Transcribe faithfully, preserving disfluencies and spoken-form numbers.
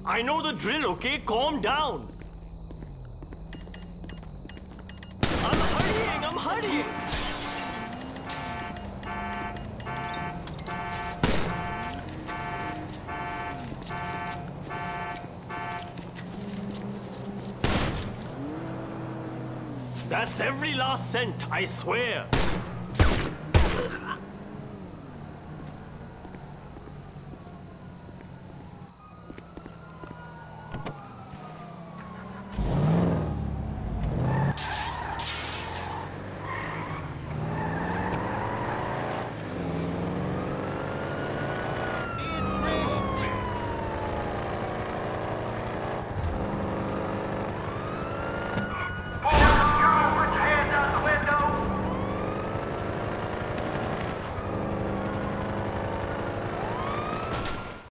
I know the drill, okay? Calm down. I'm hurrying, I'm hurrying. That's every last cent, I swear.